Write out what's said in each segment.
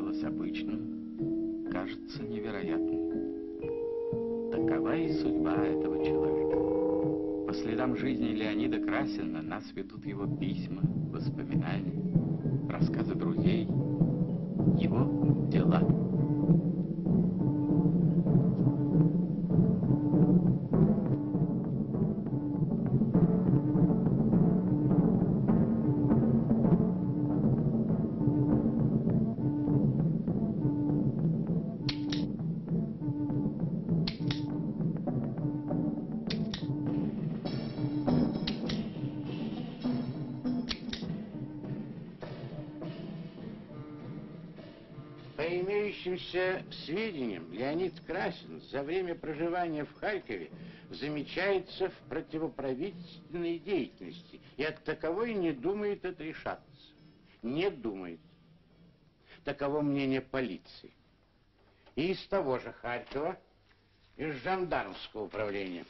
казалось обычным, кажется невероятным. Такова и судьба этого человека. По следам жизни Леонида Красина нас ведут его письма, воспоминания, рассказы друзей, его дела. По имеющимся сведениям, Леонид Красин за время проживания в Харькове замечается в противоправительственной деятельности и от таковой не думает отрешаться. Не думает. Таково мнение полиции. И из того же Харькова, из жандармского управления.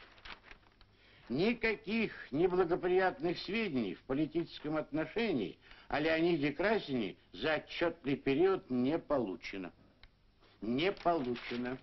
Никаких неблагоприятных сведений в политическом отношении о Леониде Красине за отчетный период не получено. Не получено.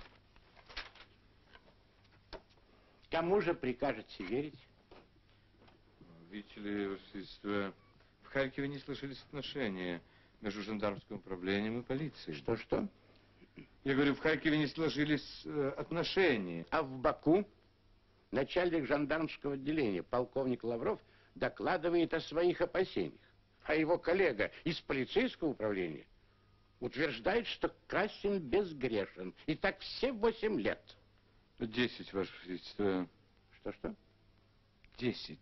Кому же прикажете верить? Видите ли, Ваше Величество, в Харькове не сложились отношения между жандармским управлением и полицией. Что-что? Я говорю, в Харькове не сложились отношения. А в Баку начальник жандармского отделения, полковник Лавров, докладывает о своих опасениях. А его коллега из полицейского управления утверждает, что Красин безгрешен. И так все 8 лет. 10, Ваше Величество. Что-что? 10.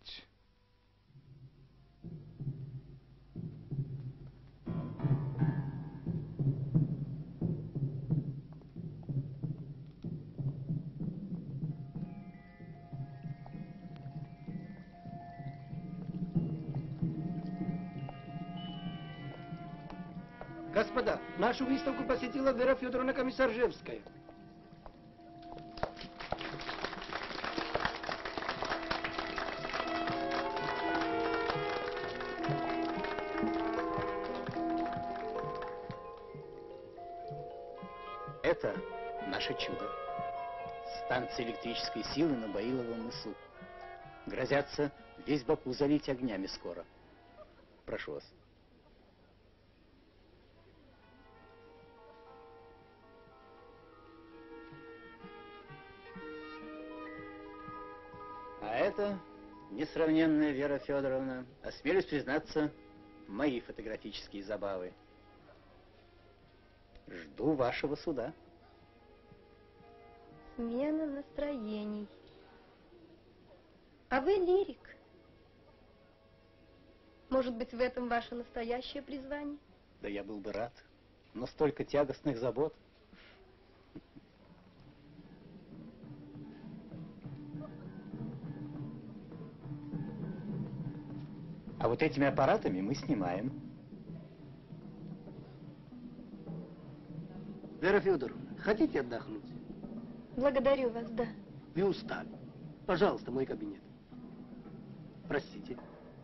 Господа, нашу выставку посетила Вера Федоровна Комиссаржевская. Это наше чудо. Станция электрической силы на Баиловом мысу. Грозятся весь Баку залить огнями скоро. Прошу вас. А это несравненная Вера Федоровна, осмелюсь признаться, мои фотографические забавы. Жду вашего суда. Смена настроений. А вы лирик. Может быть, в этом ваше настоящее призвание? Да я был бы рад, но столько тягостных забот. А вот этими аппаратами мы снимаем. Вера Федоровна, хотите отдохнуть? Благодарю вас, да. Вы устали. Пожалуйста, мой кабинет. Простите.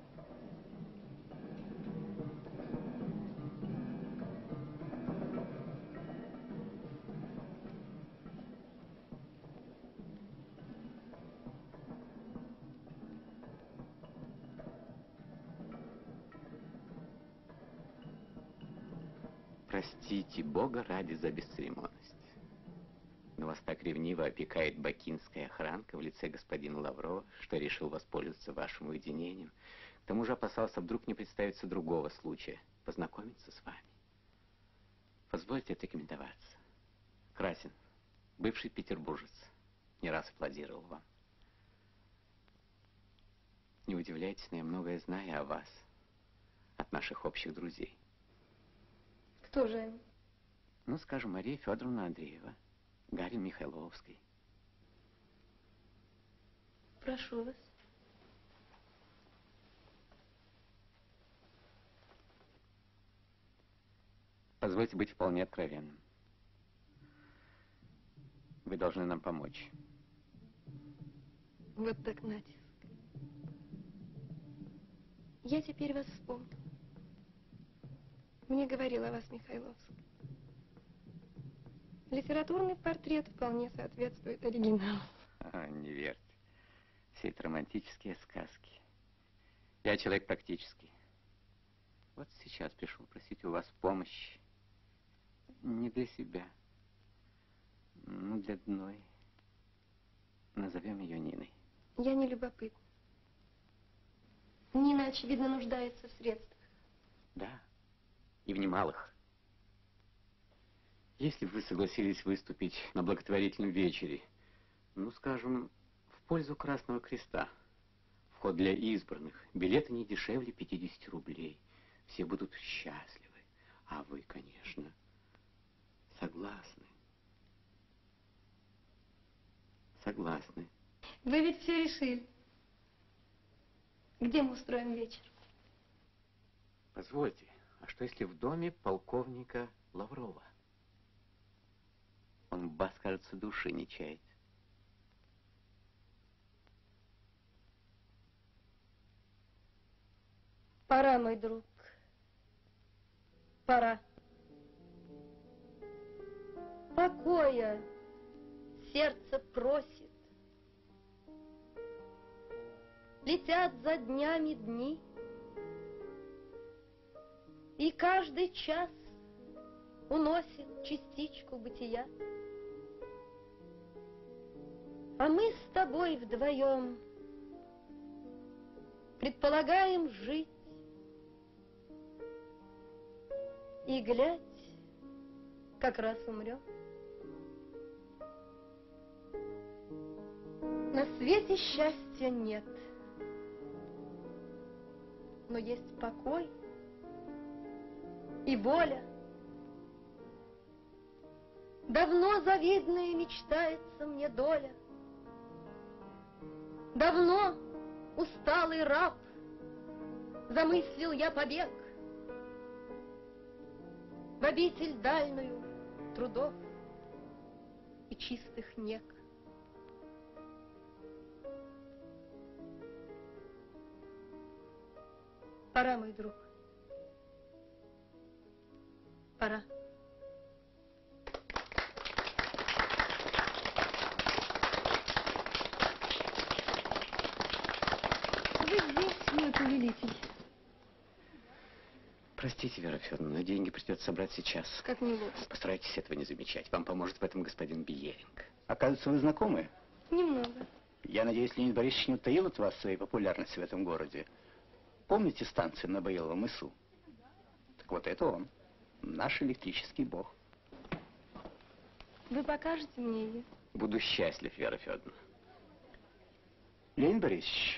Простите Бога ради за бесцеремонность. Но вас так ревниво опекает бакинская охранка в лице господина Лаврова, что решил воспользоваться вашим уединением. К тому же опасался, вдруг не представится другого случая познакомиться с вами. Позвольте отрекомендоваться. Красин, бывший петербуржец, не раз аплодировал вам. Не удивляйтесь, но я многое знаю о вас от наших общих друзей. Кто же они? Ну, скажем, Мария Федоровна Андреева, Гарри Михайловский. Прошу вас. Позвольте быть вполне откровенным. Вы должны нам помочь. Вот так натиск. Я теперь вас вспомнил. Мне говорил о вас Михайловский. Литературный портрет вполне соответствует оригиналу. Не верьте. Все это романтические сказки. Я человек практический. Вот сейчас пришел просить у вас помощи. Не для себя, но для одной. Назовем ее Ниной. Я не любопытна. Нина, очевидно, нуждается в средствах. Да, и в немалых. Если бы вы согласились выступить на благотворительном вечере, ну, скажем, в пользу Красного Креста, вход для избранных, билеты не дешевле 50 рублей, все будут счастливы, а вы, конечно, согласны. Согласны. Вы ведь все решили. Где мы устроим вечер? Позвольте, а что если в доме полковника Лаврова? Он в вас, кажется, души не чает. Пора, мой друг. Пора. Покоя сердце просит. Летят за днями дни, и каждый час уносит частичку бытия. А мы с тобой вдвоем предполагаем жить, и глядь, как раз умрем. На свете счастья нет, но есть покой и воля. Давно завидная мечтается мне доля. Давно, усталый раб, замыслил я побег в обитель дальнюю трудов и чистых нег. Пора, мой друг. Пора. Вы здесь, мой повелитель. Простите, Вера Федоровна, но деньги придется собрать сейчас. Как неловко. Постарайтесь этого не замечать. Вам поможет в этом господин Биеринг. Оказывается, вы знакомы? Немного. Я надеюсь, Леонид Борисович не утаил от вас своей популярности в этом городе. Помните станцию на Баиловом мысу? Так вот это он, наш электрический бог. Вы покажете мне ее? Буду счастлив, Вера Федоровна. Леонид Борисович,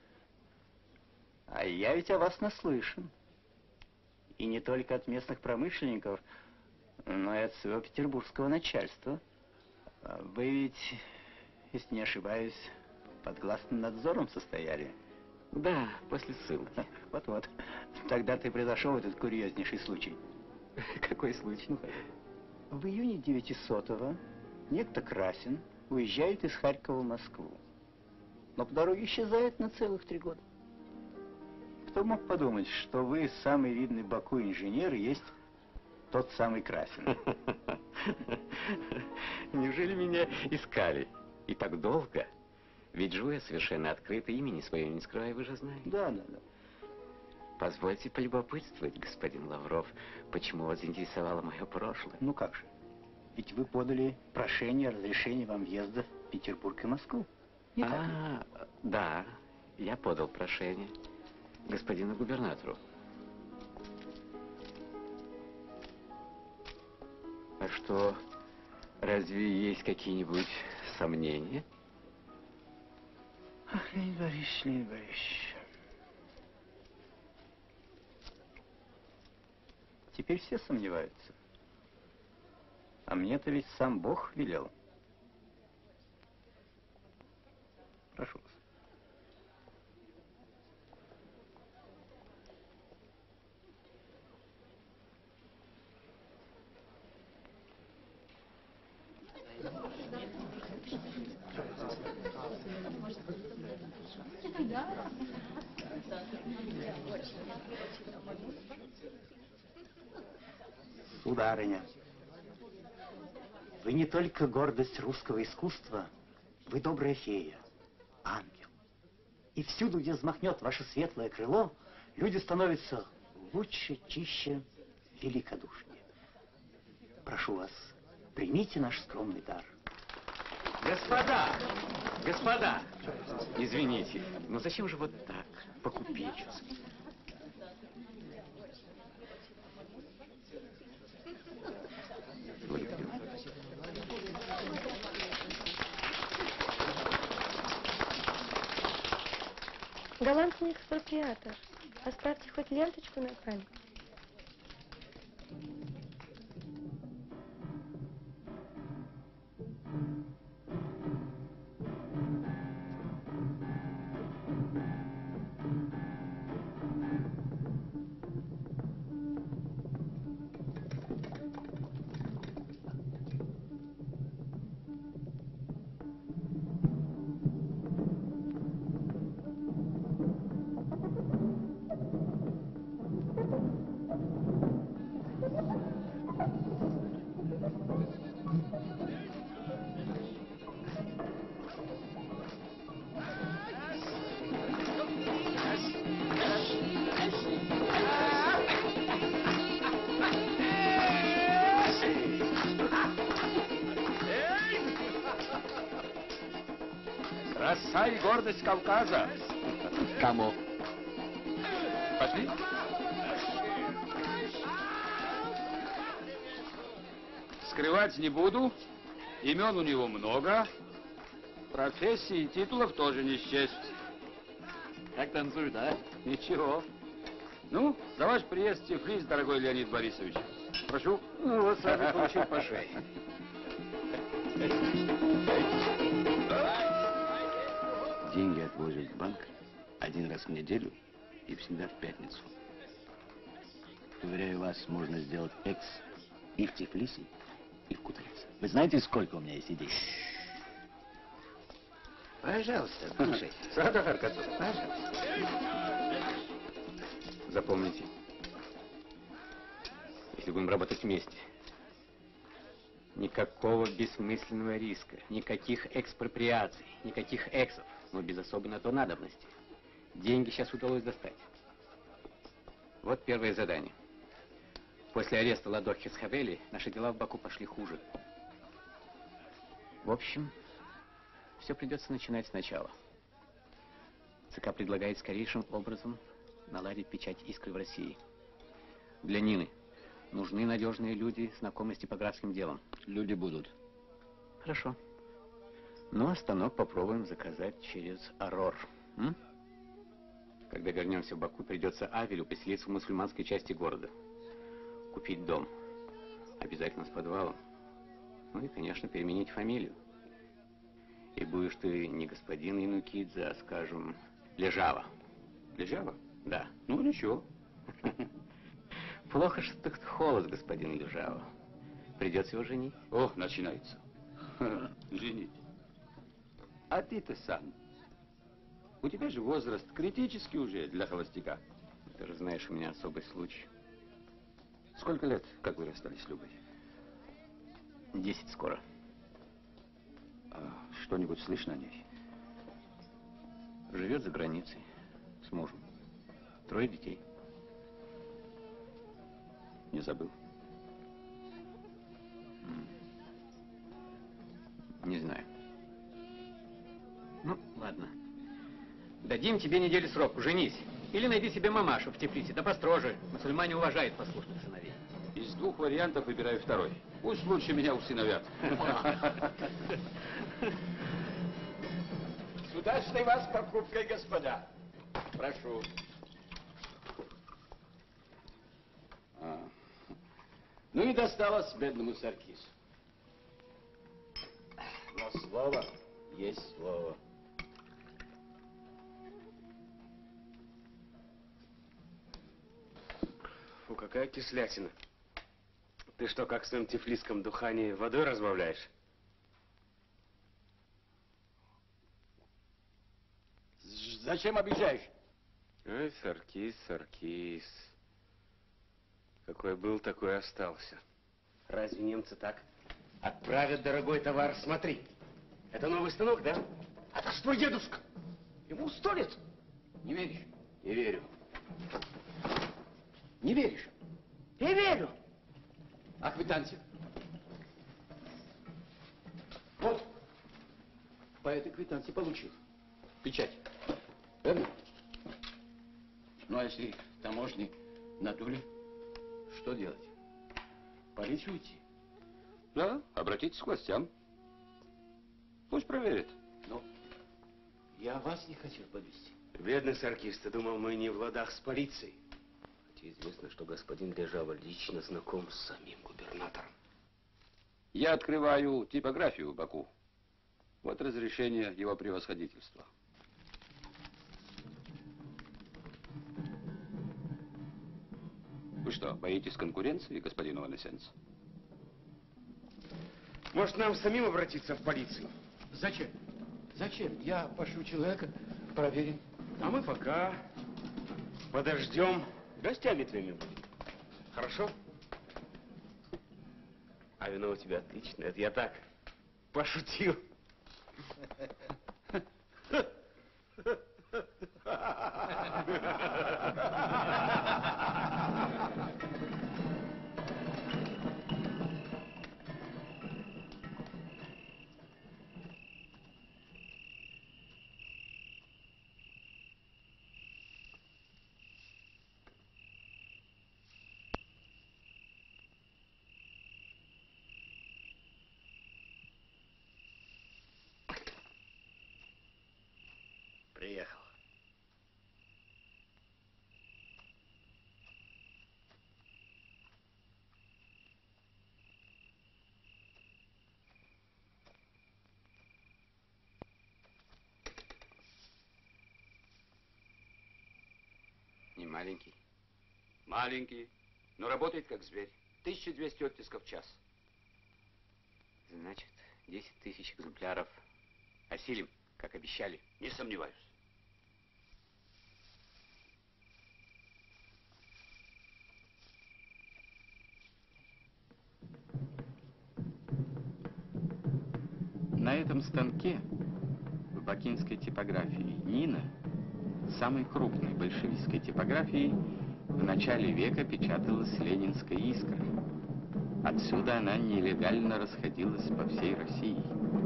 а я ведь о вас наслышан. И не только от местных промышленников, но и от своего петербургского начальства. Вы ведь, если не ошибаюсь, под гласным надзором состояли. Да, после ссылки. Вот-вот. Тогда-то и произошел этот курьезнейший случай. Какой случай? В июне 900-го некто Красин уезжает из Харькова в Москву. Но по дороге исчезает на целых 3 года. Кто мог подумать, что вы, самый видный Баку инженер, и есть тот самый Красин? Неужели меня искали? И так долго? Ведь живу я совершенно открыто, имени своего не скрываю, вы же знаете. Да. Позвольте полюбопытствовать, господин Лавров, почему вас заинтересовало мое прошлое. Ну как же? Ведь вы подали прошение о разрешении вам въезда в Петербург и Москву. Не так ли? Да, я подал прошение господину губернатору. А что, разве есть какие-нибудь сомнения? Ах, Леонид Борисович. Теперь все сомневаются. А мне-то ведь сам Бог велел. Прошу вас. Сударыня, Вы не только гордость русского искусства, вы добрая фея, ангел. И всюду, где взмахнет ваше светлое крыло, люди становятся лучше, чище, великодушнее. Прошу вас, примите наш скромный дар. Господа! Господа! Извините, но зачем же вот так, по-купечески? Благодарю. Голландский экспроприатор. Оставьте хоть ленточку на память. Краса и гордость Кавказа. Кому? Пошли. Скрывать не буду. Имен у него много. Профессий и титулов тоже не счесть. Как танцует, а? Ничего. Ну, за ваш приезд в Тифлис, дорогой Леонид Борисович. Прошу. Ну, вот сразу получил по шее. Деньги отвозят в банк один раз в неделю и всегда в пятницу. Уверяю вас, можно сделать экс и в Тифлисе, и в Кутаисе. Вы знаете, сколько у меня есть идей? Пожалуйста, слушайте. Сада Харкацу. Пожалуйста. Запомните, если будем работать вместе, никакого бессмысленного риска, никаких экспроприаций, никаких эксов, но без особой на то надобности. Деньги сейчас удалось достать. Вот первое задание. После ареста Ладо Хисхавели наши дела в Баку пошли хуже. В общем, все придется начинать сначала. ЦК предлагает скорейшим образом наладить печать «Искры» в России. Для Нины нужны надежные люди, знакомые с типографским делом. Люди будут. Хорошо. Ну, а станок попробуем заказать через Арор. М? Когда вернемся в Баку, придется Авелю поселиться в мусульманской части города. Купить дом. Обязательно с подвалом. Ну и, конечно, переменить фамилию. И будешь ты не господин Инукидзе, а, скажем, Лежава. Лежава? Да. Ну, ничего. Плохо, что ты холост, господин Лежава. Придется его женить. О, начинается. Женить. А ты-то сам. У тебя же возраст критический уже для холостяка. Ты же знаешь, у меня особый случай. Сколько лет, как вы расстались с Любой? 10 скоро. А что-нибудь слышно о ней? Живет за границей с мужем. 3 детей. Не забыл? Не знаю. Ну, ладно. Дадим тебе неделю сроку, женись. Или найди себе мамашу в Тифлисе, да построже. Мусульмане уважают послушных сыновей. Из 2 вариантов выбираю второй. Пусть лучше меня усыновят. С удачной вас покупкой, господа. Прошу. Ну и досталось бедному Саркису. Но слово есть слово. Фу, какая кислятина. Ты что, как в своем тифлисском духане водой разбавляешь? Зачем обижаешь? Ой, Саркис, Саркис. Какой был, такой остался. Разве немцы так? отправят дорогой товар. Смотри, это новый станок, да? Это ж твой дедушка. Ему 100 лет. Не веришь? Не верю. Не веришь? Я верю. А квитанция? Вот. По этой квитанции получил. Печать. Верно? Ну, а если таможни надули, что делать? В полицию идти? Да, обратитесь к властям. Пусть проверят. Ну, я вас не хотел подвести. Бедный саркист, ты думал, мы не в ладах с полицией. Хотя известно, что господин Лежава лично знаком с самим губернатором. Я открываю типографию в Баку. Вот разрешение его превосходительства. Вы что, боитесь конкуренции, господин Ванесенц? Может, нам самим обратиться в полицию? Зачем? Зачем? Я пошлю человека, проверим. А мы пока подождем, гостями твоими будем. Хорошо? А вино у тебя отличное. Это я так пошутил. Приехал. Не маленький. Маленький, но работает как зверь. 1200 оттисков в час. Значит, 10 тысяч экземпляров. Осилим, как обещали. Не сомневаюсь. На этом станке в бакинской типографии Нина, самой крупной большевистской типографией, в начале века печаталась ленинская искра. Отсюда она нелегально расходилась по всей России.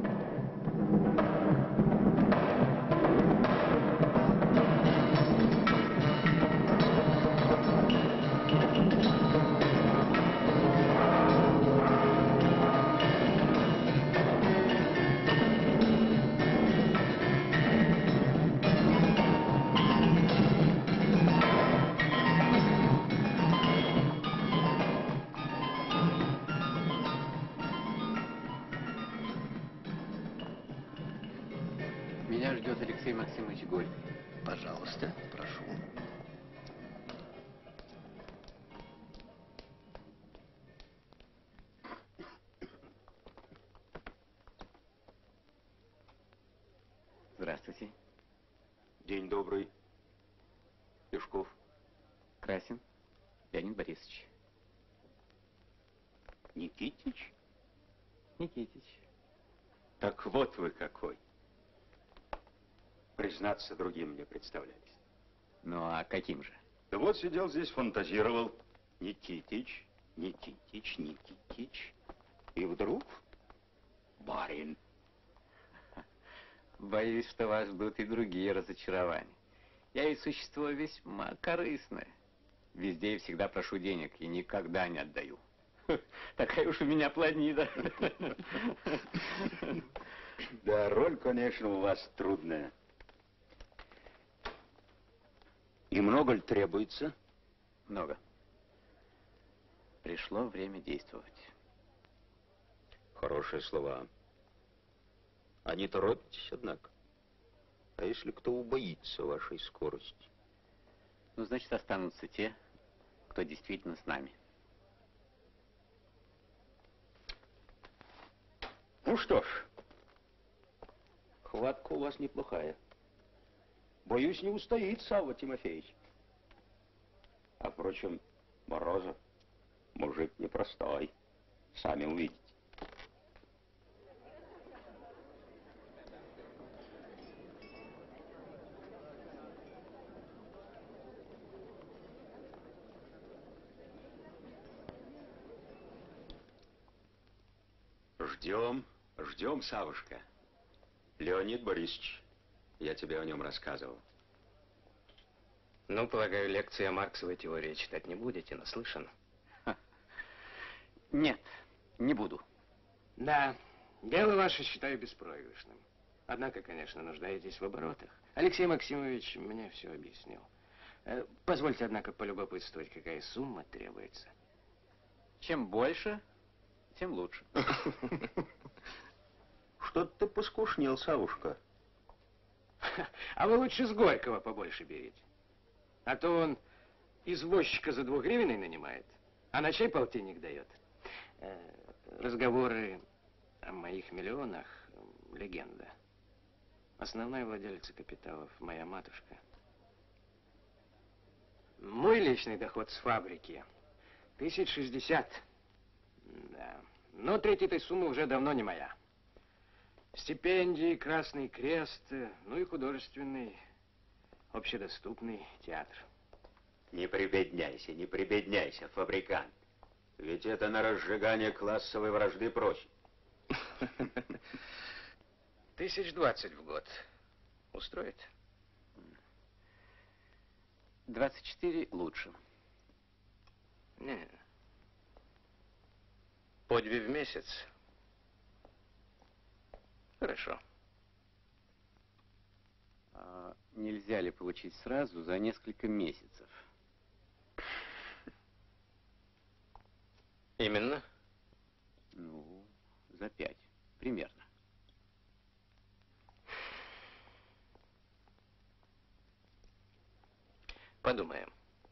Меня ждет Алексей Максимович Горький. Пожалуйста, прошу. Здравствуйте. День добрый. Пешков. Красин Леонид Борисович. Никитич? Никитич. Так вот вы какой. Признаться, другим мне представлялись. Ну а каким же? Да вот сидел здесь, фантазировал. Никитич, Никитич, Никитич. И вдруг барин. Боюсь, что вас ждут и другие разочарования. Я ведь существо весьма корыстное. Везде и всегда прошу денег и никогда не отдаю. Такая уж у меня планида. Да, роль, конечно, у вас трудная. И много ли требуется? Много. Пришло время действовать. Хорошие слова. А не торопитесь, однако. А если кто убоится вашей скорости? Ну, значит, останутся те, кто действительно с нами. Ну что ж, хватка у вас неплохая. Боюсь, не устоит Савва Тимофеевич. А, впрочем, Морозов мужик непростой. Сами увидите. Ждем, ждем, Савушка. Леонид Борисович, я тебе о нем рассказывал. Ну, полагаю, лекции о Марксовой теории читать не будете, наслышан? Нет, не буду. Да, дело ваше считаю беспроигрышным. Однако, конечно, нуждаетесь в оборотах. Алексей Максимович мне все объяснил. Позвольте, однако, полюбопытствовать, какая сумма требуется. Чем больше, тем лучше. Что-то ты поскушнел, Савушка. А вы лучше с Горького побольше берите. А то он извозчика за 2 гривен нанимает, а на чай полтинник дает. Разговоры о моих миллионах — легенда. Основная владелица капиталов — моя матушка. Мой личный доход с фабрики — 1060. Да. Но треть этой суммы уже давно не моя. Стипендии, Красный Крест, ну и художественный, общедоступный театр. Не прибедняйся, фабрикант. Ведь это на разжигание классовой вражды просит. 1020 в год. Устроит? 24 лучше. Не. По 2 в месяц. Хорошо. А нельзя ли получить сразу за несколько месяцев? Именно? Ну, за 5, примерно. Подумаем.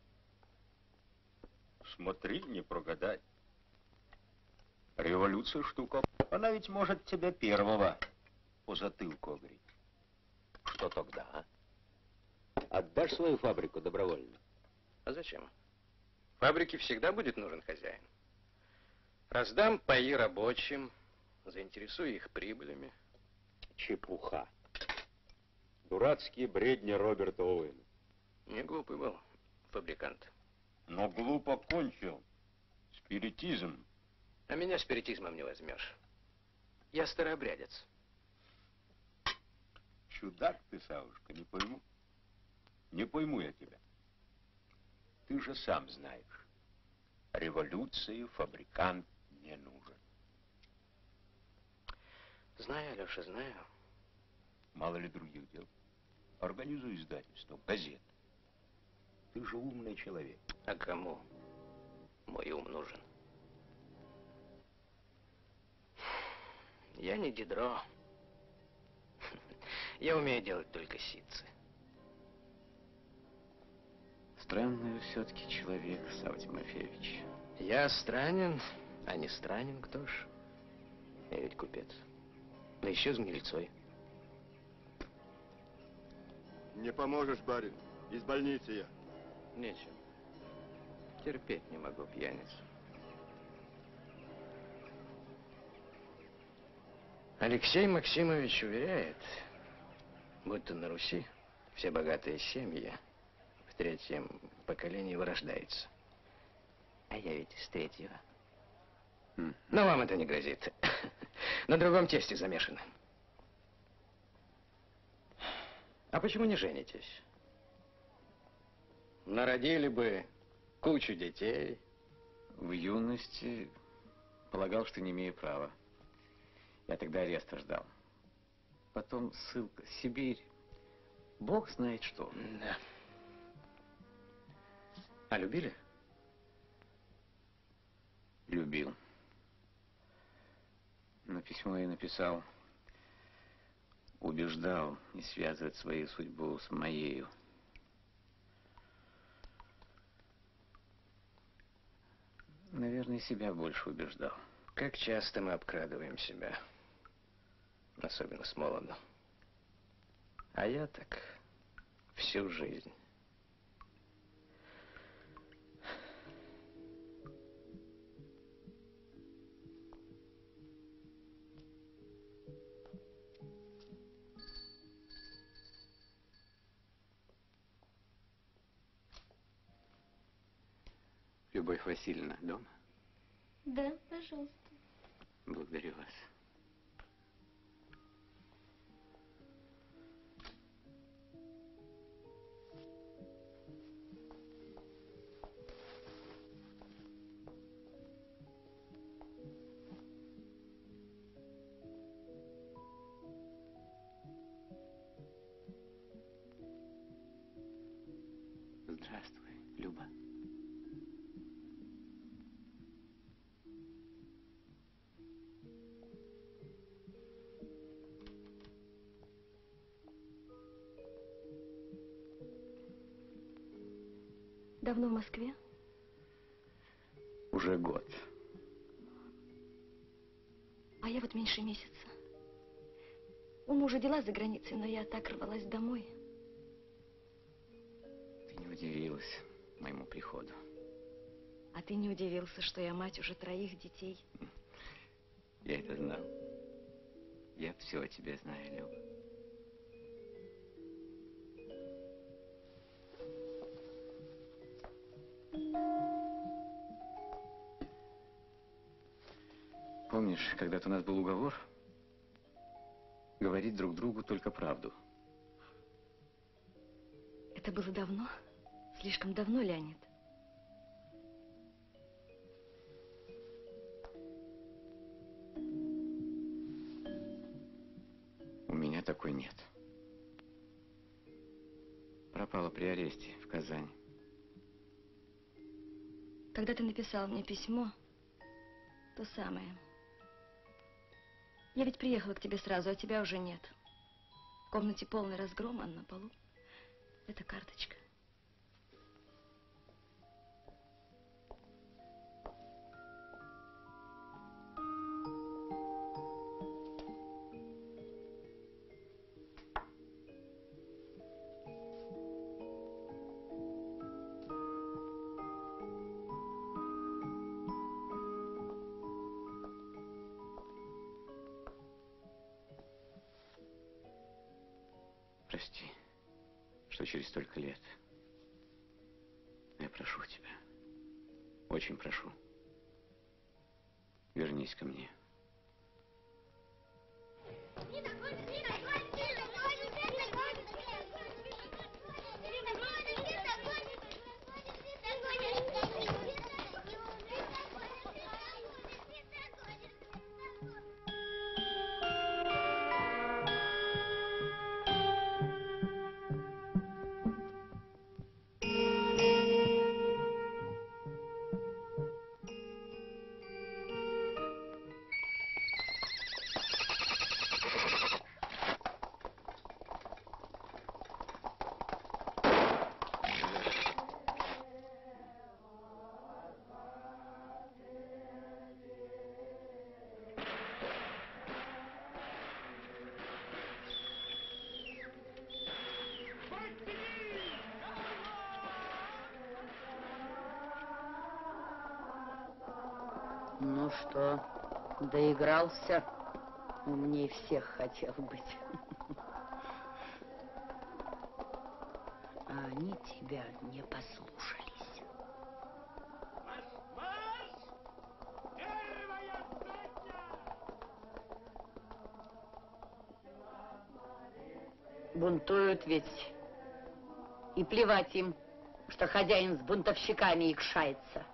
Смотри, не прогадать. Революция штука. Она ведь может тебя первого по затылку огреть. Что тогда, а? Отдашь свою фабрику добровольно? А зачем? Фабрике всегда будет нужен хозяин. Раздам паи рабочим, заинтересую их прибылями. Чепуха. Дурацкие бредни Роберта Оуэна. Не глупый был фабрикант. Но глупо кончил. Спиритизм. А меня спиритизмом не возьмешь. Я старообрядец. Чудак ты, Савушка, не пойму. Не пойму я тебя. Ты же сам знаешь. Революции фабрикант не нужен. Знаю, Алеша, знаю. Мало ли других дел. Организуй издательство, газет. Ты же умный человек. А кому мой ум нужен? Я не Дидро. Я умею делать только ситцы. Странный все-таки человек, Савва Тимофеевич. Я странен, а не странен кто ж? Я ведь купец. Да еще с гнильцой. Не поможешь, барин. Из больницы я. Нечем. Терпеть не могу пьяниц. Алексей Максимович уверяет, будто на Руси все богатые семьи в 3-м поколении вырождаются. А я ведь из 3-го. Но вам это не грозит. На другом тесте замешаны. А почему не женитесь? Народили бы кучу детей. В юности полагал, что не имею права. Я тогда ареста ждал. Потом ссылка, Сибирь. Бог знает что. Да. А любили? Любил. Но письмо я написал. Убеждал не связывать свою судьбу с моею. Наверное, себя больше убеждал. Как часто мы обкрадываем себя. Особенно с молоду. А я так всю жизнь. Любовь Васильевна дома? Да, пожалуйста. Благодарю вас. Здравствуй, Люба. Давно в Москве? Уже год. А я вот меньше месяца. У мужа дела за границей, но я так рвалась домой. Ты не удивилась моему приходу. А ты не удивился, что я мать уже 3 детей? Я это знал. Я все о тебе знаю, Люба. Помнишь, когда-то у нас был уговор говорить друг другу только правду? Это было давно? Слишком давно, Леонид? У меня такой нет. Пропала при аресте в Казани. Когда ты написал мне письмо, то самое. Я ведь приехала к тебе сразу, а тебя уже нет. В комнате полный разгром, а на полу это карточка. Прости, что через столько лет. Я прошу тебя, очень прошу, вернись ко мне. Ну что, доигрался? Умнее всех хотел быть. А они тебя не послушались. Марш! Первая сотня! Бунтуют ведь. И плевать им, что хозяин с бунтовщиками икшается.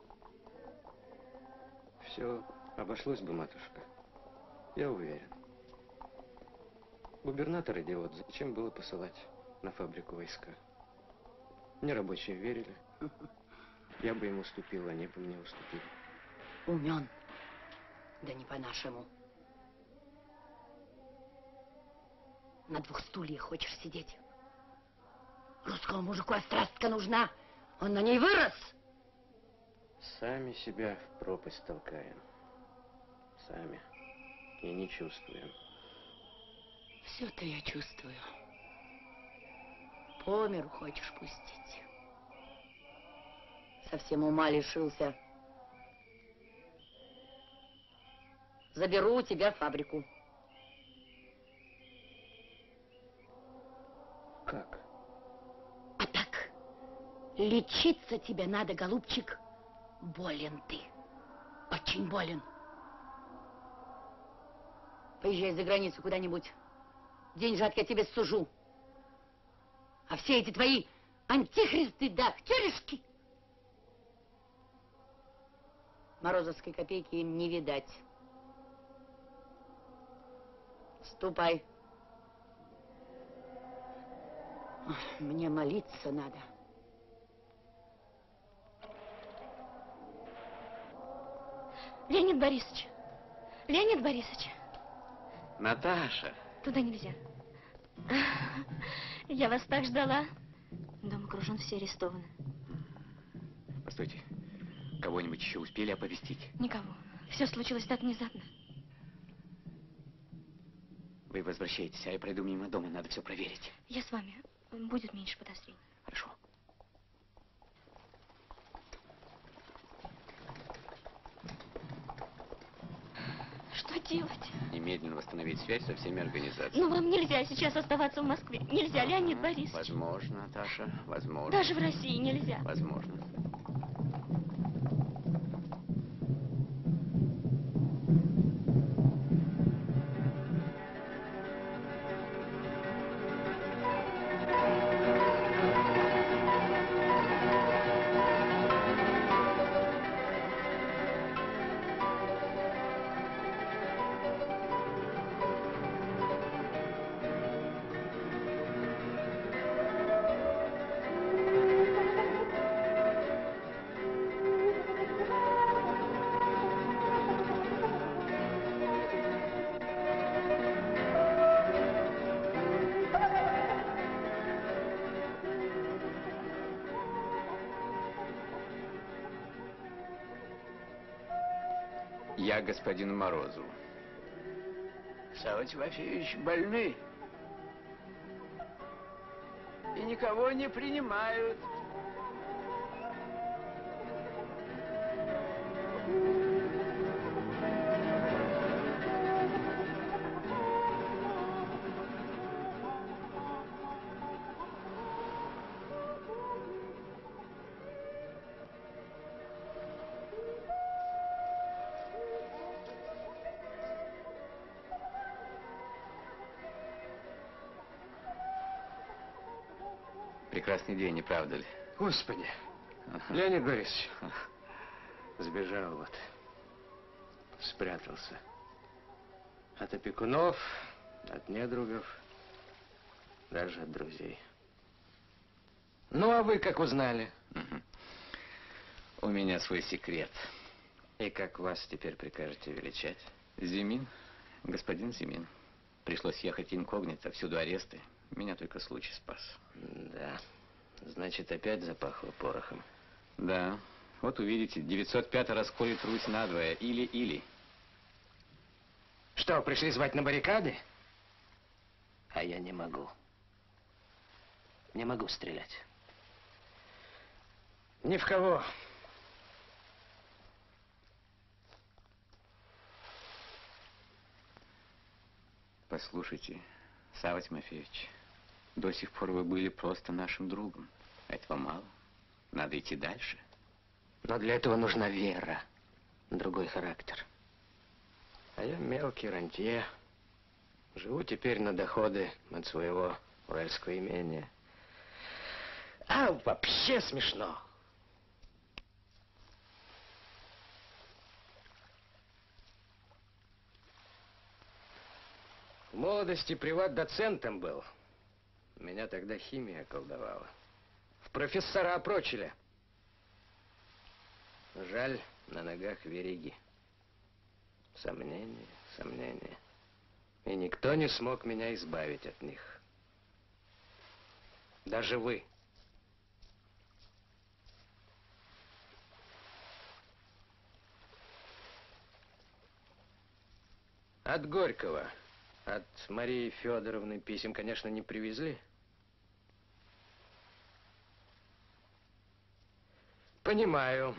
Все обошлось бы, матушка. Я уверен. Губернатор идиот. Зачем было посылать на фабрику войска? Мне рабочие верили. Я бы им уступил, они бы мне уступили. Умен. Да не по-нашему. На 2 стульях хочешь сидеть? Русскому мужику острастка нужна. Он на ней вырос. Сами себя в пропасть толкаем. Сами. И не чувствуем. Все-то я чувствую. По миру хочешь пустить. Совсем ума лишился. Заберу у тебя фабрику. Как? А так, лечиться тебе надо, голубчик. Болен ты. Очень болен. Поезжай за границу куда-нибудь. Деньжат я тебе сужу. А все эти твои антихристы да втюришки, морозовской копейки им не видать. Ступай. Ох, мне молиться надо. Леонид Борисович. Леонид Борисович. Наташа. Туда нельзя. Я вас так ждала. Дом окружен, все арестованы. Постойте. Кого-нибудь еще успели оповестить? Никого. Все случилось так внезапно. Вы возвращаетесь, а я пройду мимо дома, надо все проверить. Я с вами. Будет меньше подозрений. Хорошо. Что делать? Немедленно восстановить связь со всеми организациями. Ну, вам нельзя сейчас оставаться в Москве. Нельзя, Леонид Борисович. Возможно, Наташа, возможно. Даже в России нельзя. Возможно. Я господину Морозову. Савва Тимофеевич больны. И никого не принимают. Прекрасный день, не правда ли? Господи, Леонид Борисович, сбежал вот, спрятался. От опекунов, от недругов, даже от друзей. Ну, а вы как узнали? У меня свой секрет. И как вас теперь прикажете величать? Зимин, господин Зимин. Пришлось ехать инкогнито, всюду аресты. Меня только случай спас. Да. Значит, опять запахло порохом. Да. Вот увидите, 905 расколет Русь надвое. Или. Что, пришли звать на баррикады? А я не могу. Не могу стрелять. Ни в кого. Послушайте, Савва Тимофеевич, до сих пор вы были просто нашим другом. Этого мало. Надо идти дальше. Но для этого нужна вера, другой характер. А я мелкий рантье. Живу теперь на доходы от своего уральского имения. А вообще смешно. В молодости приват-доцентом был. Меня тогда химия околдовала. В профессора прочили. Жаль, на ногах вериги. Сомнения, сомнения. И никто не смог меня избавить от них. Даже вы. От Горького, от Марии Федоровны писем, конечно, не привезли. Понимаю.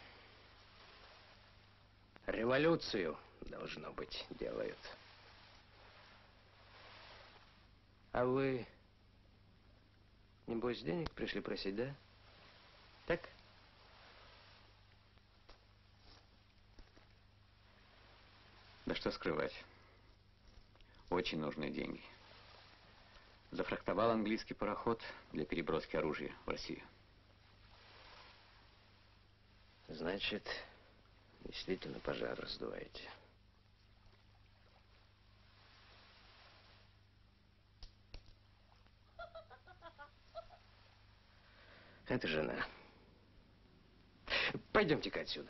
Революцию, должно быть, делают. А вы, небось, денег пришли просить, да? Так? Да что скрывать. Очень нужны деньги. Зафрахтовал английский пароход для переброски оружия в Россию. Значит, действительно пожар раздуваете. Это жена. Пойдемте-ка отсюда.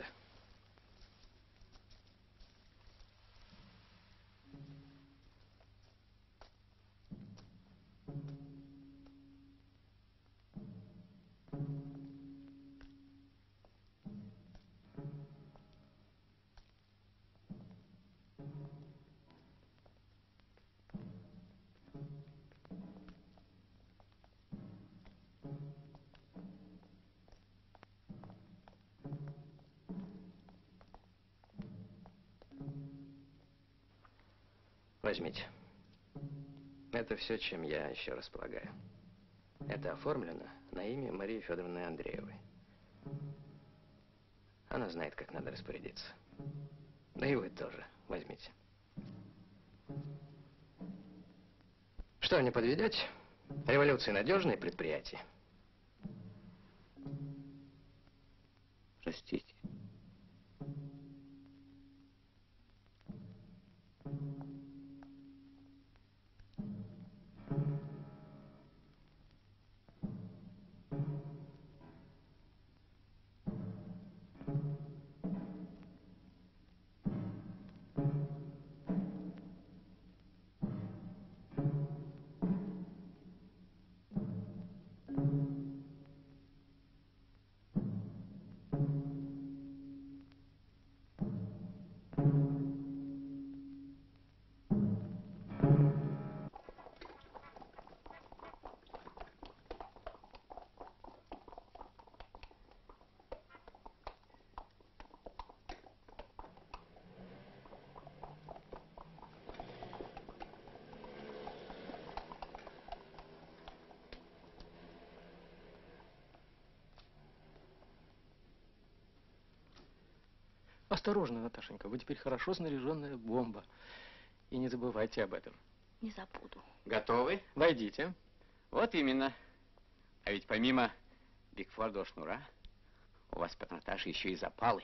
Возьмите. Это все, чем я еще располагаю. Это оформлено на имя Марии Федоровны Андреевой. Она знает, как надо распорядиться. Да и вы тоже возьмите. Что, не подведете? Революция — надежное предприятие. Простите. Осторожно, Наташенька, вы теперь хорошо снаряженная бомба. И не забывайте об этом. Не забуду. Готовы? Войдите. Вот именно. А ведь помимо Бигфордова шнура, у вас, патронтаж, еще и запалы.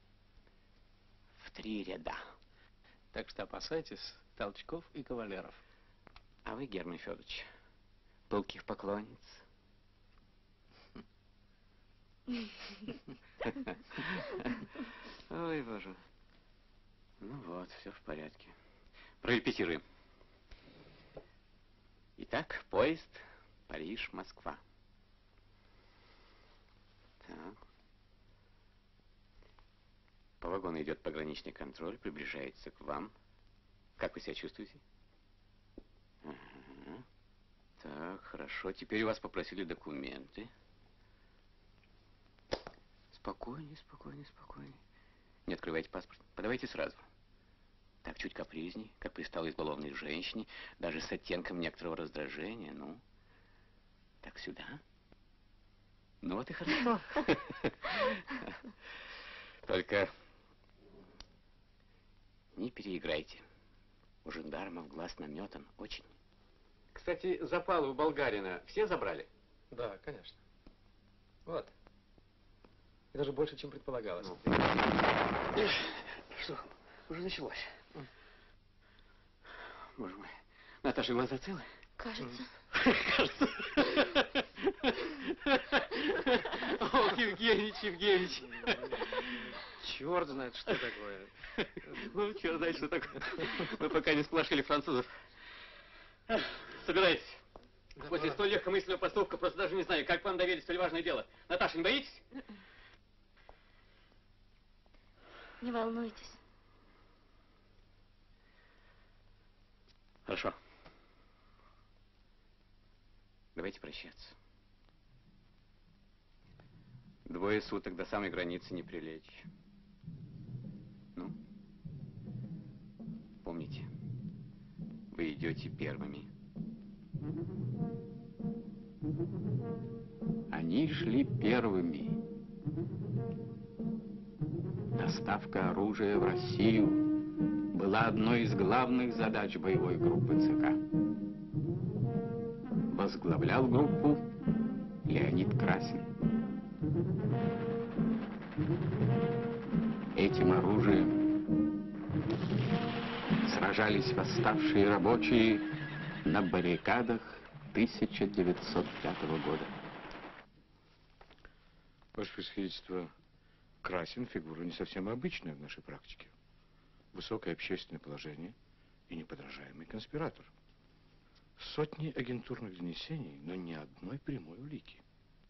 В 3 ряда. Так что опасайтесь толчков и кавалеров. А вы, Герман Федорович, пылких поклонниц. Ой, боже. Ну вот, все в порядке. Прорепетируем. Итак, поезд Париж-Москва. Так. По вагону идет пограничный контроль, приближается к вам. Как вы себя чувствуете? Ага. Так, хорошо. Теперь у вас попросили документы. Спокойнее, спокойнее, спокойнее. Не открывайте паспорт. Подавайте сразу. Так, чуть капризней, как пристало избалованной женщине, даже с оттенком некоторого раздражения. Ну, так сюда. Ну вот и хорошо. Только не переиграйте. У жандармов глаз наметан очень. Кстати, запалы у болгарина все забрали? Да, конечно. Вот. И даже больше, чем предполагалось. Что, уже началось? Боже мой. Наташа, глаза целы? Кажется. Кажется. О, Евгеньевич. Черт знает, что такое. Ну, черт знает, что такое. Мы пока не сплошили французов. Собирайтесь. После столь легкомысленного поступка просто даже не знаю, как вам доверить столь важное дело. Наташа, не боитесь? Не волнуйтесь. Хорошо. Давайте прощаться. 2 суток до самой границы не прилечь. Ну, помните, вы идете первыми. Они шли первыми. Доставка оружия в Россию была была одной из главных задач боевой группы ЦК. Возглавлял группу Леонид Красин. Этим оружием сражались восставшие рабочие на баррикадах 1905 года. Ваше Превосходительство, Красин фигура не совсем обычная в нашей практике. Высокое общественное положение и неподражаемый конспиратор. Сотни агентурных донесений, но ни одной прямой улики.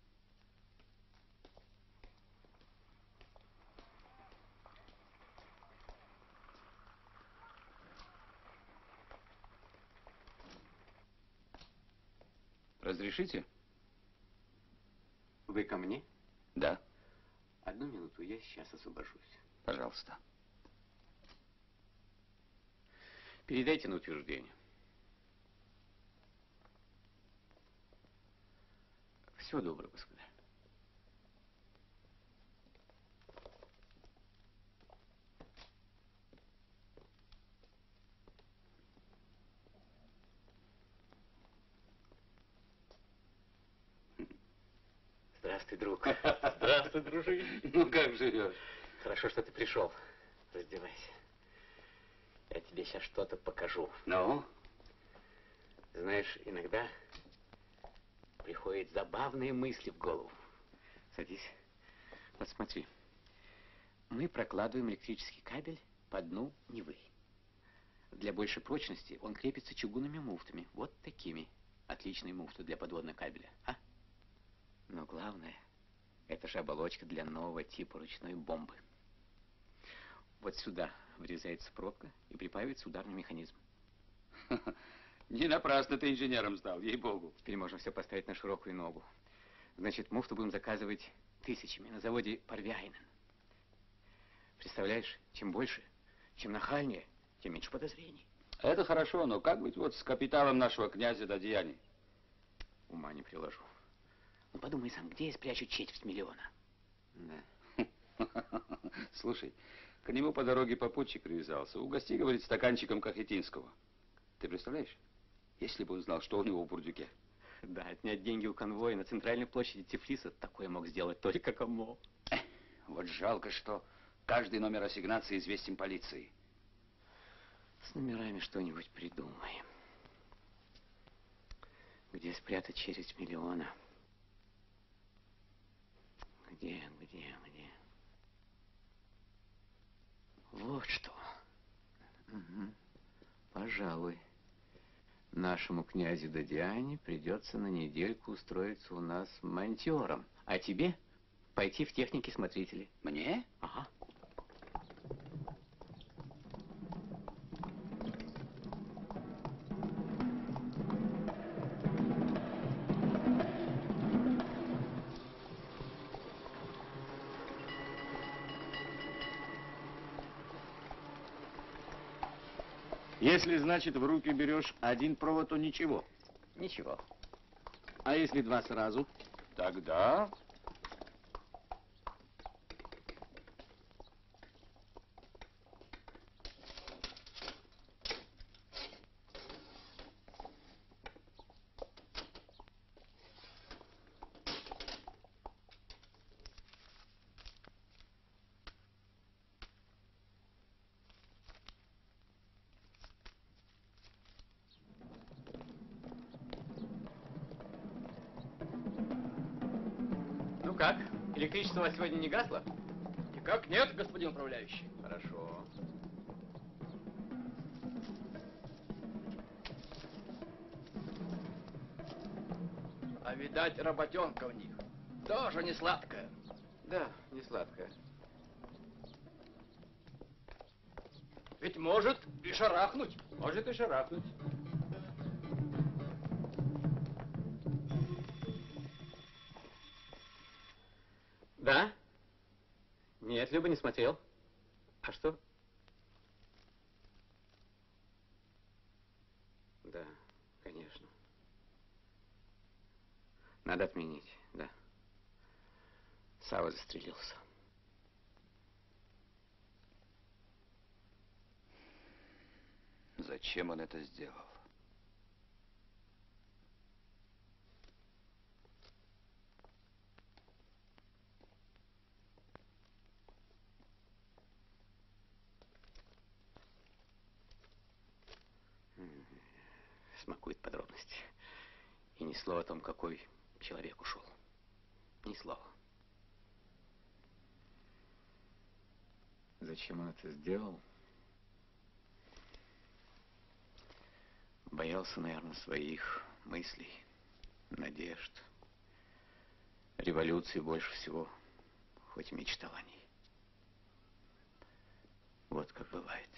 Разрешите? Вы ко мне? Да. Одну минуту, я сейчас освобожусь. Пожалуйста. Передайте на утверждение. Всего доброго, господа. Здравствуй, друг. Здравствуй, дружище. Ну, как живешь? Хорошо, что ты пришел. Раздевайся. Я тебе сейчас что-то покажу. Ну? Знаешь, иногда приходят забавные мысли в голову. Садись. Вот смотри. Мы прокладываем электрический кабель по дну Невы. Для большей прочности он крепится чугунными муфтами. Вот такими. Отличные муфты для подводного кабеля. А? Но главное, это же оболочка для нового типа ручной бомбы. Вот сюда врезается пробка и припаивается ударный механизм. Не напрасно ты инженером стал, ей-богу. Теперь можно все поставить на широкую ногу. Значит, муфту будем заказывать тысячами на заводе Парвяйнен. Представляешь, чем больше, чем нахальнее, тем меньше подозрений. Это хорошо, но как быть вот с капиталом нашего князя Дадьяни? Ума не приложу. Ну, подумай сам, где я спрячу четверть миллиона? Да. Слушай, к нему по дороге попутчик привязался. Угости, говорит, стаканчиком Кахетинского. Ты представляешь, если бы он знал, что у него в бурдюке? Да, отнять деньги у конвоя на центральной площади Тифлиса, такое мог сделать только Комов. Вот жалко, что каждый номер ассигнации известен полиции. С номерами что-нибудь придумаем. Где спрятать четверть миллиона? Где? Вот что. Угу. Пожалуй, нашему князю Дадьяне придется на недельку устроиться у нас монтёром. А тебе пойти в технике смотрителей. Мне? Ага. Если, значит, в руки берешь один провод, то ничего. Ничего. А если два сразу? Тогда... Ну как? Электричество у вас сегодня не гасло? Никак нет, господин управляющий. Хорошо. А видать, работенка у них. Тоже не сладкая. Да, не сладкое. Ведь может и шарахнуть. Может и шарахнуть. Да? Нет, Люба не смотрел. А что? Да, конечно. Надо отменить, да. Сава застрелился. Зачем он это сделал? Смакует подробности. И ни слова о том, какой человек ушел. Ни слова. Зачем он это сделал? Боялся, наверное, своих мыслей, надежд, революции больше всего, хоть и мечтал о ней. Вот как бывает.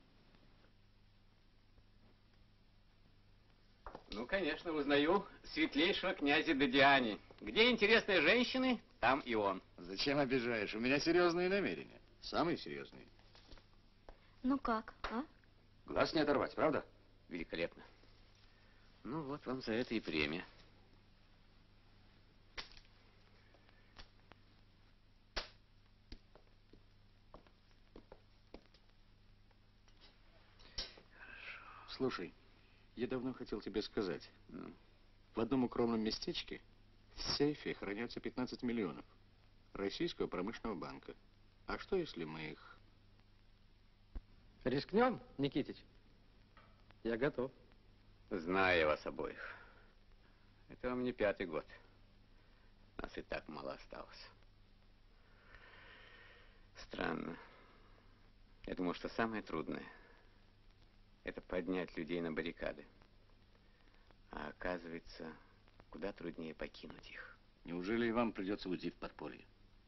Ну, конечно, узнаю светлейшего князя Додиани. Где интересные женщины, там и он. Зачем обижаешь? У меня серьезные намерения. Самые серьезные. Ну как, а? Глаз не оторвать, правда? Великолепно. Ну, вот вам за это и премия. Слушай, я давно хотел тебе сказать. В одном укромном местечке в сейфе хранятся 15 миллионов Российского промышленного банка. А что, если мы их... Рискнем, Никитич? Я готов. Знаю я вас обоих. Это вам не 5-й год. Нас и так мало осталось. Странно. Я думал, что самое трудное — это поднять людей на баррикады. А оказывается, куда труднее покинуть их. Неужели и вам придется уйти в подполье?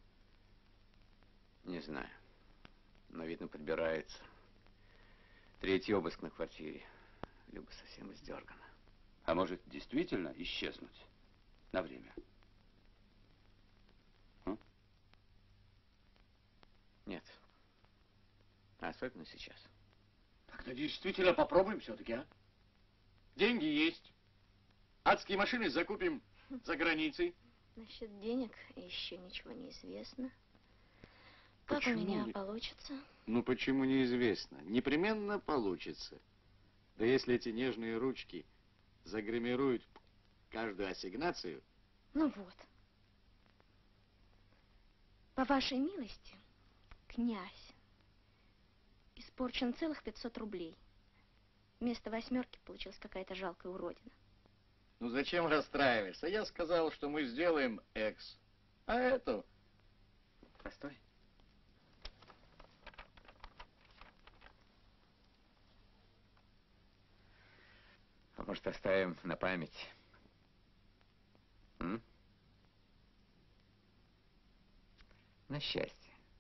Не знаю. Но, видно, подбирается. 3-й обыск на квартире. Люба совсем издергана. А может, действительно исчезнуть на время? Нет. Особенно сейчас. Тогда действительно попробуем все-таки, а? Деньги есть. Адские машины закупим за границей. Насчет денег еще ничего не известно. Как у Почему меня получится? Ну, почему неизвестно? Непременно получится. Да если эти нежные ручки загримируют каждую ассигнацию... Ну вот. По вашей милости, князь, испорчен целых 500 рублей. Вместо 8 получилась какая-то жалкая уродина. Ну, зачем расстраиваться? Я сказал, что мы сделаем экс. А эту... Постой. А может, оставим на память? На счастье.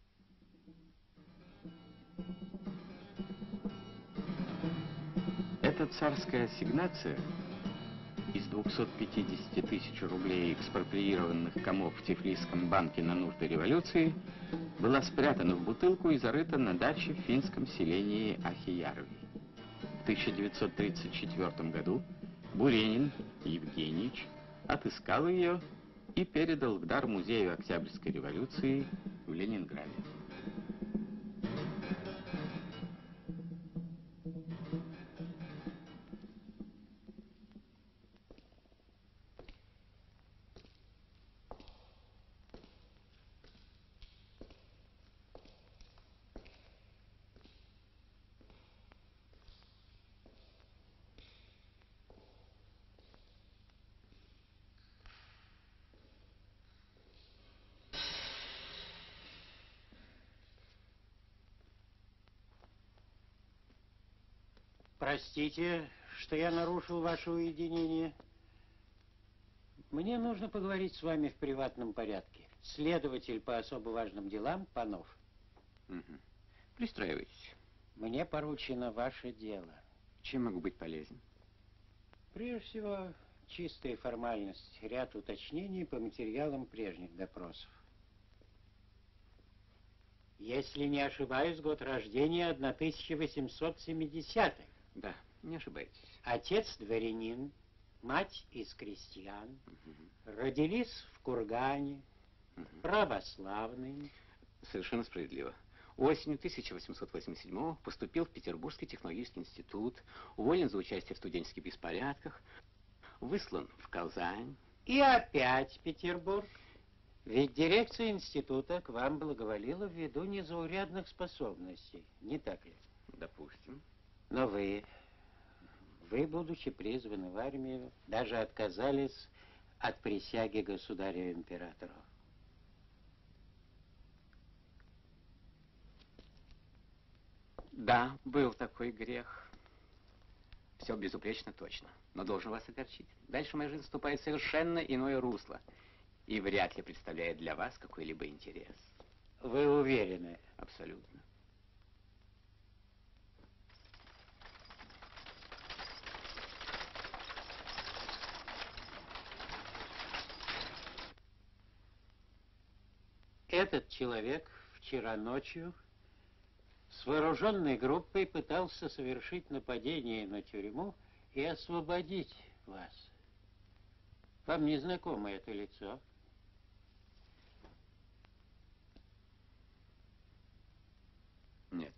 Эта царская ассигнация из 250 тысяч рублей, экспроприированных комов в Тифлисском банке на нужды революции, была спрятана в бутылку и зарыта на даче в финском селении Ахиярви. В 1934 году Буренин Евгеньевич отыскал ее и передал в дар Музею Октябрьской революции в Ленинграде. Простите, что я нарушил ваше уединение. Мне нужно поговорить с вами в приватном порядке. Следователь по особо важным делам Панов. Пристраивайтесь. Мне поручено ваше дело. Чем могу быть полезен? Прежде всего, чистая формальность, ряд уточнений по материалам прежних допросов. Если не ошибаюсь, год рождения 1870-й. Да, не ошибаетесь. Отец дворянин, мать из крестьян, родились в Кургане, православные. Совершенно справедливо. Осенью 1887 поступил в Петербургский технологический институт, уволен за участие в студенческих беспорядках, выслан в Казань. И опять в Петербург. Ведь дирекция института к вам благоволила ввиду незаурядных способностей, не так ли? Допустим. Но вы, будучи призваны в армию, даже отказались от присяги государю-императору. Да, был такой грех. Все безупречно точно, но должен вас огорчить. Дальше моя жизнь вступает в совершенно иное русло и вряд ли представляет для вас какой-либо интерес. Вы уверены? Абсолютно. Этот человек вчера ночью с вооруженной группой пытался совершить нападение на тюрьму и освободить вас. Вам не знакомо это лицо? Нет.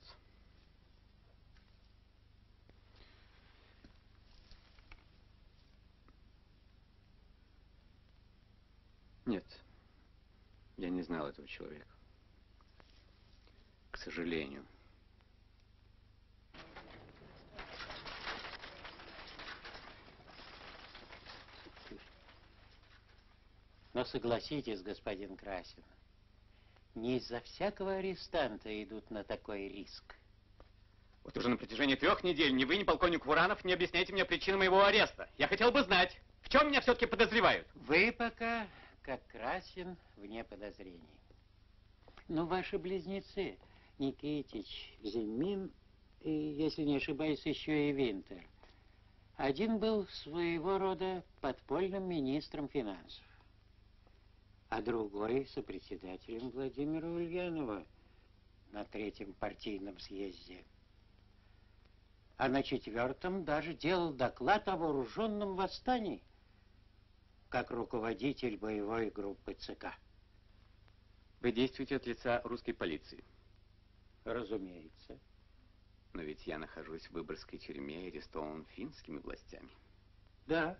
Нет. Я не знал этого человека. К сожалению. Но согласитесь, господин Красин, не из-за всякого арестанта идут на такой риск. Вот уже на протяжении 3 недель ни вы, ни полковник Вуранов не объясняете мне причину моего ареста. Я хотел бы знать, в чем меня все-таки подозревают. Вы пока, как Красин, вне подозрений. Но ваши близнецы, Никитич, Зимин и, если не ошибаюсь, еще и Винтер, один был своего рода подпольным министром финансов, а другой сопредседателем Владимира Ульянова на 3-м партийном съезде. А на 4-м даже делал доклад о вооруженном восстании, как руководитель боевой группы ЦК. Вы действуете от лица русской полиции? Разумеется. Но ведь я нахожусь в Выборгской тюрьме и арестован финскими властями. Да.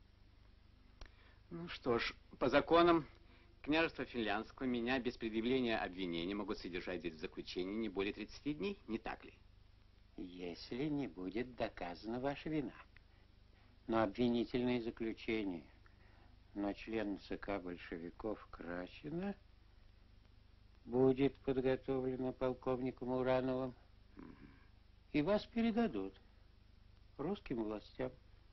Ну что ж, по законам княжества Финляндского меня без предъявления обвинения могут содержать здесь в заключении не более 30 дней, не так ли? Если не будет доказана ваша вина. Но обвинительное заключение на члена ЦК большевиков Красина будет подготовлено полковником Урановым, и вас передадут русским властям.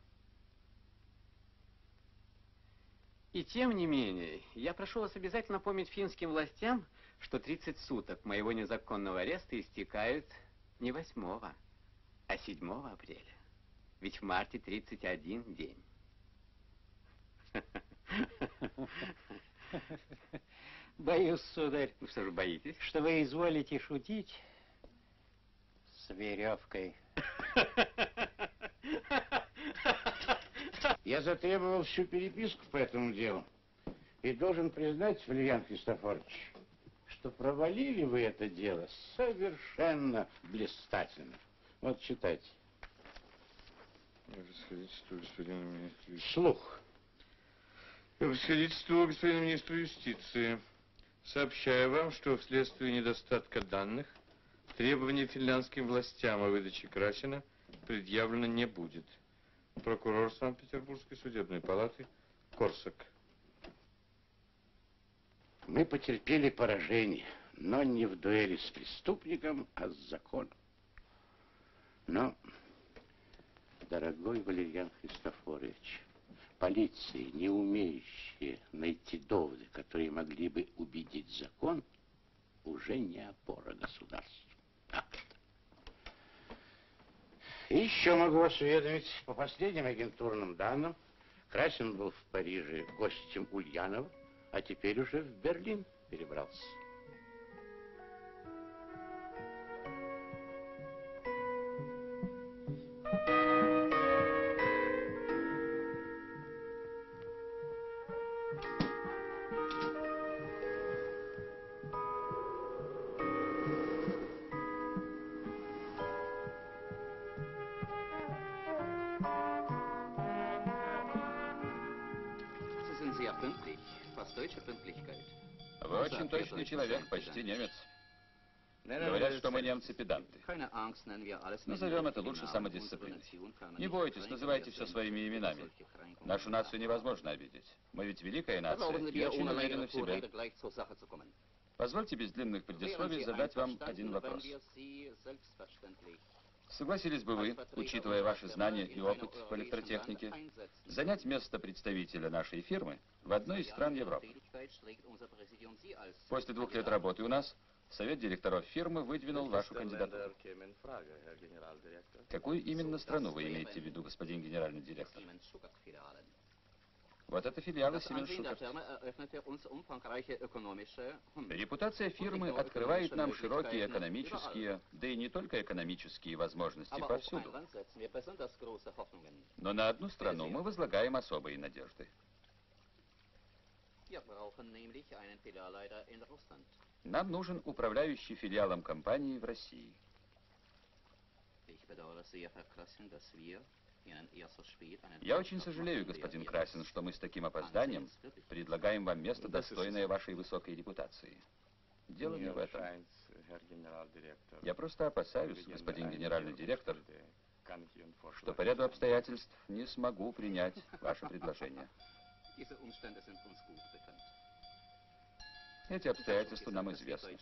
И тем не менее, я прошу вас обязательно напомнить финским властям, что 30 суток моего незаконного ареста истекают не 8, а 7 апреля. Ведь в марте 31 день. Боюсь, сударь. Ну что же боитесь? Что вы изволите шутить с веревкой. Я затребовал всю переписку по этому делу. И должен признать, Валерьян Христофорович, что провалили вы это дело совершенно блистательно. Вот читайте. Превосходительство господина министра. Вслух. Превосходительство господина министра юстиции. Сообщаю вам, что вследствие недостатка данных требование финляндским властям о выдаче Красина предъявлено не будет. Прокурор Санкт-Петербургской судебной палаты Корсак. Мы потерпели поражение, но не в дуэли с преступником, а с законом. Но, дорогой Валерьян Христофорович, полиции, не умеющие найти доводы, которые могли бы убедить закон, уже не опора государству. Так это. И еще могу вас уведомить, по последним агентурным данным, Красин был в Париже гостем Ульянова, а теперь уже в Берлин перебрался. Вы очень точный человек, почти немец. Говорят, что мы немцы-педанты. Назовем это лучше самодисциплиной. Не бойтесь, называйте все своими именами. Нашу нацию невозможно обидеть. Мы ведь великая нация и очень уверены в себе. Позвольте без длинных предисловий задать вам один вопрос. Согласились бы вы, учитывая ваши знания и опыт в электротехнике, занять место представителя нашей фирмы в одной из стран Европы? После 2 лет работы у нас совет директоров фирмы выдвинул вашу кандидатуру. Какую именно страну вы имеете в виду, господин генеральный директор? Вот это филиалы Siemens Schuckert. Репутация фирмы открывает нам широкие экономические, да и не только экономические возможности повсюду. Но на одну страну мы возлагаем особые надежды. Нам нужен управляющий филиалом компании в России. Я очень сожалею, господин Красин, что мы с таким опозданием предлагаем вам место, достойное вашей высокой репутации. Дело не в этом. Я просто опасаюсь, господин генеральный директор, что по ряду обстоятельств не смогу принять ваше предложение. Эти обстоятельства нам известны.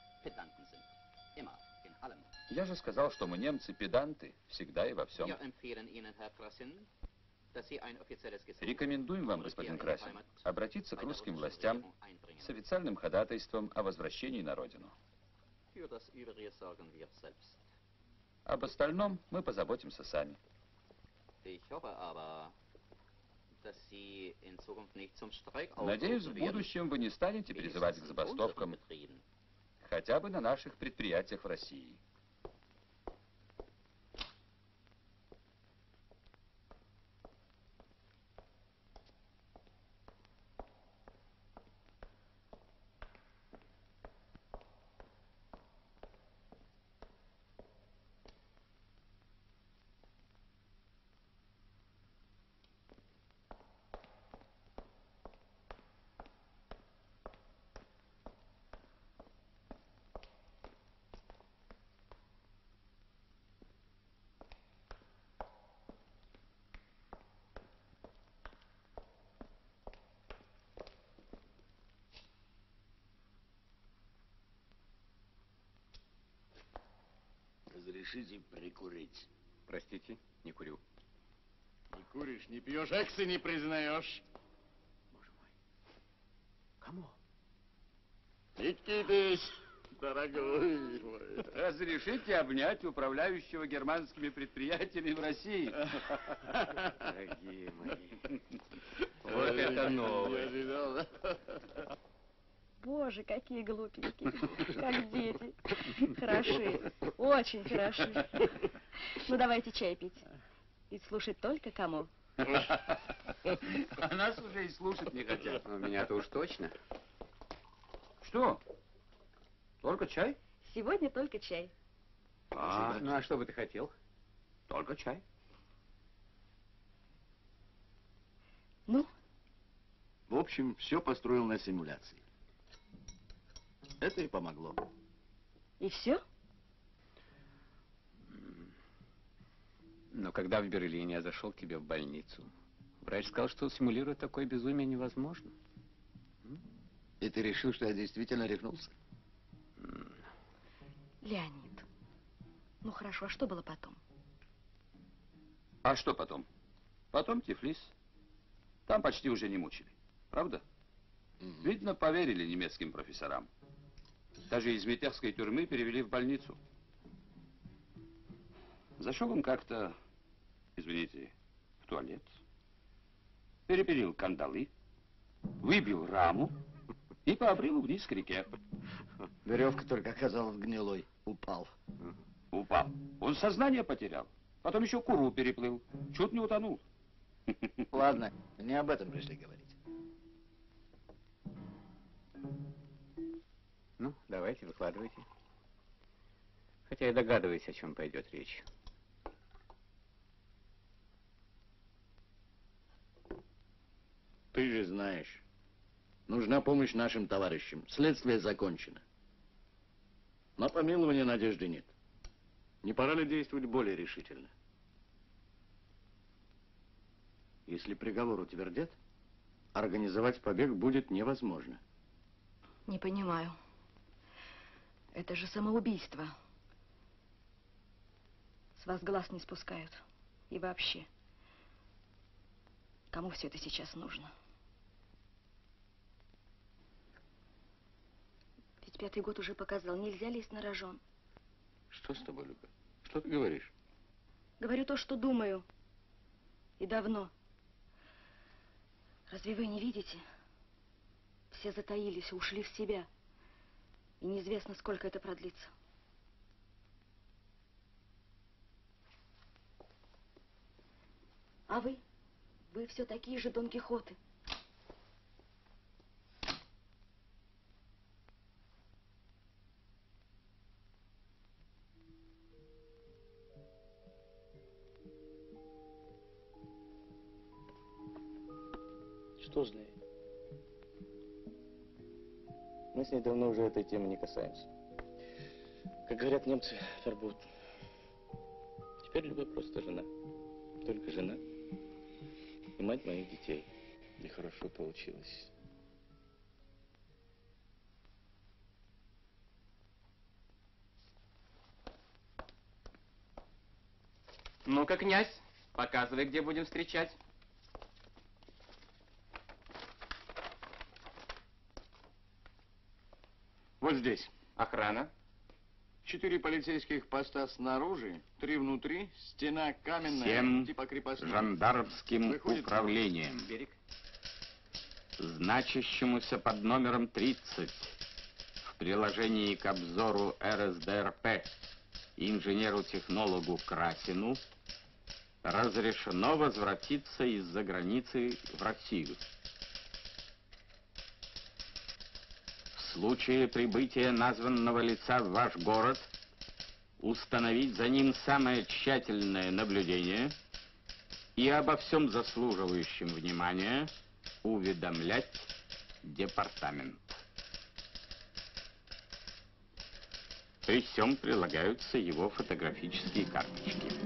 Я же сказал, что мы немцы-педанты всегда и во всем. Рекомендуем вам, господин Красин, обратиться к русским властям с официальным ходатайством о возвращении на родину. Об остальном мы позаботимся сами. Надеюсь, в будущем вы не станете призывать к забастовкам, хотя бы на наших предприятиях в России. Разрешите прикурить? Простите, не курю. Не куришь, не пьешь, эксы не признаешь. Боже мой. Кому? Никитыч, дорогой мой. Разрешите обнять управляющего германскими предприятиями в России. Дорогие мои. Вот это новость. Боже, какие глупенькие, как дети. Хороши, очень хороши. Ну, давайте чай пить. И слушать только кому. А нас уже и слушать не хотят. У меня-то уж точно. Что? Только чай? Сегодня только чай. Ну а что бы ты хотел? Только чай. Ну? В общем, все построил на симуляции. Это и помогло. И все? Но когда в Берлине я зашел к тебе в больницу, врач сказал, что симулировать такое безумие невозможно. И ты решил, что я действительно рехнулся? Леонид, ну хорошо, а что было потом? А что потом? Потом Тифлис. Там почти уже не мучили. Правда? Видно, поверили немецким профессорам. Даже из Метерской тюрьмы перевели в больницу. Зашел он как-то, извините, в туалет, перепилил кандалы, выбил раму и по обрыву вниз к реке. Веревка только оказалась гнилой. Упал. Упал. Он сознание потерял. Потом еще Куру переплыл. Чуть не утонул. Ладно, не об этом пришли говорить. Ну, давайте, выкладывайте. Хотя я догадываюсь, о чем пойдет речь. Ты же знаешь, Нужна помощь нашим товарищам. Следствие закончено. На помилование надежды нет. Не пора ли действовать более решительно? Если приговор утвердят, организовать побег будет невозможно. Не понимаю. Это же самоубийство. С вас глаз не спускают. И вообще. Кому все это сейчас нужно? Ведь 5-й год уже показал, нельзя лезть на рожон. Что с тобой, Люба? Что ты говоришь? Говорю то, что думаю. И давно. Разве вы не видите? Все затаились, ушли в себя. И неизвестно, сколько это продлится. А вы? Вы все такие же Дон Кихоты. Что знает? Мы с ней давно уже этой темы не касаемся. Как говорят немцы, вербут. Теперь Люба просто жена. Только жена. И мать моих детей. И хорошо получилось. Ну-ка, князь, показывай, где будем встречать. Вот здесь. Охрана. 4 полицейских поста снаружи, 3 внутри, стена каменная, Всем типа крепостной. жандармским Выходит управлением, Берег. значащемуся под номером 30 в приложении к обзору РСДРП инженеру-технологу Красину разрешено возвратиться из-за границы в Россию. В случае прибытия названного лица в ваш город установить за ним самое тщательное наблюдение и обо всем заслуживающем внимания уведомлять департамент. При всем прилагаются его фотографические карточки.